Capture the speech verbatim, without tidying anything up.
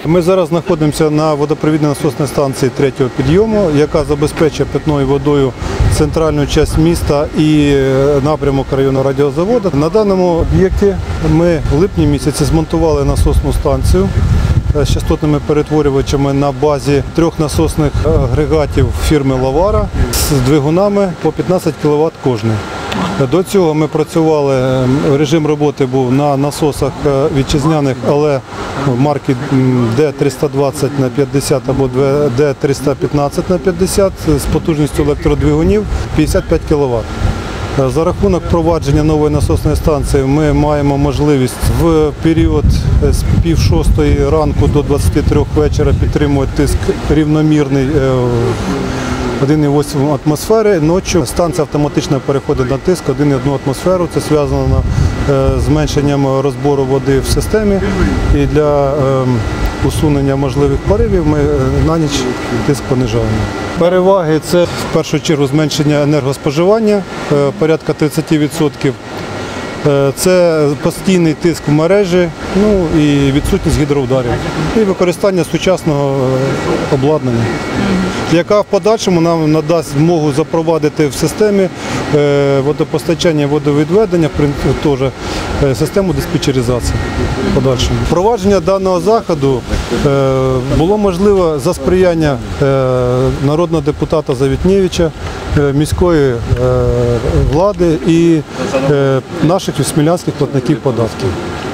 Ми зараз знаходимося на водопровідній насосній станції третього підйому, яка забезпечує питною водою центральну частину міста і напрямок районного радіозаводу. На даному об'єкті ми в липні місяці змонтували насосну станцію з частотними перетворювачами на базі трьох насосних агрегатів фірми «Лавара» з двигунами по п'ятнадцять кіловат кожний. До цього ми працювали, режим роботи був на насосах вітчизняних, але марки Д триста двадцять на п'ятдесят або Д триста п'ятнадцять на п'ятдесят з потужністю електродвигунів п'ятдесят п'ять кіловат. За рахунок впровадження нової насосної станції ми маємо можливість в період з пів шостої ранку до двадцяти трьох вечора підтримувати тиск рівномірний один і вісім атмосфери. Ночі станція автоматично переходить на тиск один і одну атмосферу. Це зв'язано з зменшенням розбору води в системі. І для усунення можливих поривів ми на ніч тиск понижаємо. Переваги – це в першу чергу зменшення енергоспоживання, порядка тридцять відсотків. Це постійний тиск в мережі, ну і відсутність гідроударів. І використання сучасного обладнання, яка в подальшому нам надасть змогу запровадити в системі водопостачання і водовідведення, теж систему диспетчеризації в подальшому. Впровадження даного заходу було можливо за сприяння народного депутата Завітневича, міської влади і наших смілянських платників податків.